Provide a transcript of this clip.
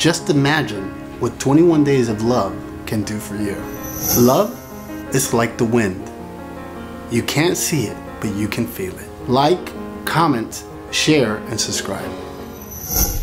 Just imagine what 21 days of love can do for you. Love is like the wind. You can't see it, but you can feel it. Like, comment, share, and subscribe.